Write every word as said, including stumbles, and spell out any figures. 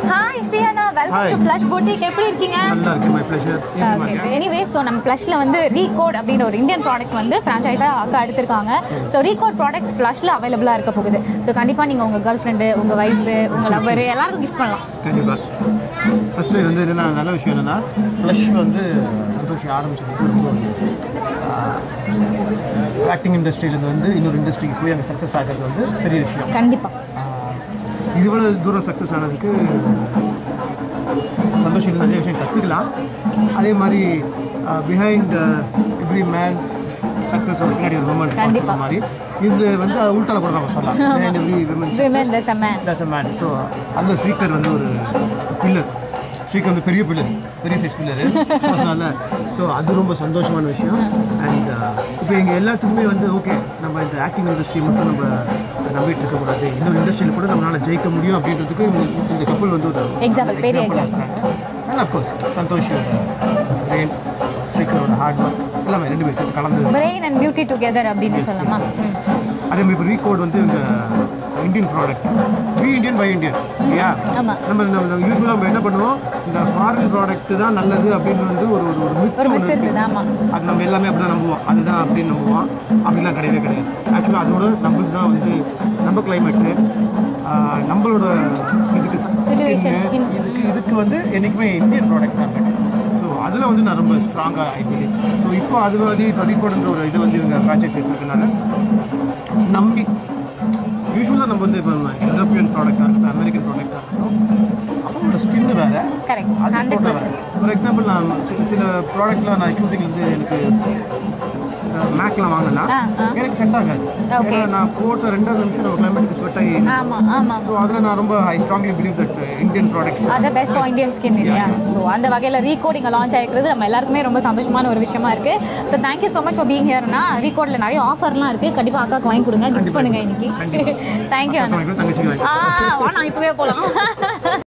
Hi Shriyana, welcome Hi. to Plush Boutique. எப்படி இருக்கீங்க? நல்லா இருக்கேன், my pleasure. Anyway, so நம்ம Plushல வந்து Recode அப்படின ஒரு இந்தியன் ப்ராடக்ட் வந்து franchise-ஆ அக்கா எடுத்துருக்காங்க. So Recode products Plushல அவைலபிளா இருக்க போகுது. So கண்டிப்பா நீங்க உங்க गर्ल friend, உங்க wife, உங்க lover எல்லாருக்கும் gift பண்ணலாம். கண்டிப்பா. ஃபர்ஸ்ட் வந்து என்ன நல்ல விஷயம் என்னன்னா Plush வந்து சந்தோஷி ஆரம்பிச்சது ஆக்டிங் இண்டஸ்ட்ரியில வந்து இன்னொரு இண்டஸ்ட்ரிக்கு போய் அங்கே சக்ஸஸ் ஆகிறது வந்து பெரிய விஷயம். கண்டிப்பா. இவ்வளோ தூரம் சக்ஸஸ் ஆனதுக்கு சந்தோஷம் நிறைய விஷயம் கற்றுக்கலாம். அதே மாதிரி பிஹைண்ட் எவ்ரி மேன் சக்ஸஸ் ஒரு பின்னாடி ஒரு உமன் பார்க்குற மாதிரி இது வந்து உள்டால கூட நம்ம சொல்லலாம். Behind every women that's a man. So அதில் ஸ்ரீகர் வந்து ஒரு பில்லர். ஸ்ரீகர் வந்து பெரிய பில்லர், பெரிய சைஸ் பில்லரு. அதனால ஸோ அது ரொம்ப சந்தோஷமான விஷயம். அண்ட் இப்போ எங்கள் எல்லாத்துக்குமே வந்து ஓகே நம்ம இந்த ஆக்டிங் இண்டஸ்ட்ரி மட்டும் நம்ம நம்பிட்டு இருக்கக்கூடாது, இன்னொரு இண்டஸ்ட்ரியில் கூட நம்மளால் ஜெயிக்க முடியும் அப்படின்றதுக்கு இந்த கப்பல் வந்து ஒரு எக்ஸாம்பிள் இருக்காங்க. அண்ட் அஃப்கோர்ஸ் சந்தோஷோட பிரெயின், ஸ்ரீகரோட ஹார்ட் ஒர்க் எல்லாமே ரெண்டு பேரும் சேர்த்து கலந்து பிரெயின் அண்ட் பியூட்டி டுகெதர் அப்படின்னு சொல்லலாமா. அதே மாதிரி இப்போ Recode வந்து இந்த Indian product, we Indian by Indian இல்லையா? நம்ம நம்ம யூஸ்வலாக நம்ம என்ன பண்ணுவோம், இந்த ஃபாரின் ப்ராடக்ட் தான் நல்லது அப்படின்னு வந்து ஒரு ஒரு ஒரு மித்து ஒன்று இருக்குது. அது நம்ம எல்லாமே அப்படி தான் நம்புவோம், அதுதான் அப்படின்னு நம்புவோம். அப்படிலாம் கிடையவே கிடையாது. ஆக்சுவலாக அதோட நம்மளுக்கு தான் வந்து நம்ம கிளைமேட்டு நம்மளோட இதுக்கு இதுக்கு இதுக்கு வந்து என்றைக்குமே இந்தியன் ப்ராடக்ட் தான் கிடைக்கும். ஸோ அதில் வந்து நான் ரொம்ப ஸ்ட்ராங்காக ஆகிடுது. ஸோ இப்போ அது வந்து இப்போ Recodeன்ற ஒரு இது வந்து இவங்க ஃப்ரான்ச்சைஸ் எடுத்துருக்கனால நம்பி யூஸ்வலாக நம்ம வந்து இப்போ யூரோப்பியன் ப்ராடக்டாக இருக்கட்டும், அமெரிக்கன் ப்ராடக்டாக இருக்கட்டும், அவங்களோட ஸ்கின்னு வேறு. அது ஃபார் எக்ஸாம்பிள் நான் சில ப்ராடக்ட்லாம் நான் ஷூட்டிங் வந்து எனக்கு மேக்லாம் வாங்கினா எனக்கு செட் ஆகாது. ஏன்னா நான் போட்ட ரெண்டாவது நிமிஷம் நம்ம கிளைமேட்டுக்கு ஸ்வெட் ஆகி. ஸோ அதில் நான் ரொம்ப I strongly believe that Indian product அது பெஸ்ட் ஃபார் இந்தியன் ஸ்கின் இல்லையா? ஸோ அந்த வகையில் Recode இங்கே லான்ச் ஆகிருக்கிறது நம்ம எல்லாருக்குமே ரொம்ப சந்தோஷமான ஒரு விஷயமா இருக்குது. So thank you so much for being ஹியர்னா. Recodeல நிறைய ஆஃபர்லாம் இருக்குது, கண்டிப்பாக அக்காவுக்கு வாங்கி கொடுங்க, கிஃப்ட் பண்ணுங்க இன்னைக்கு. தேங்க்யூ. ஆ நான் இப்போவே போகலாம்.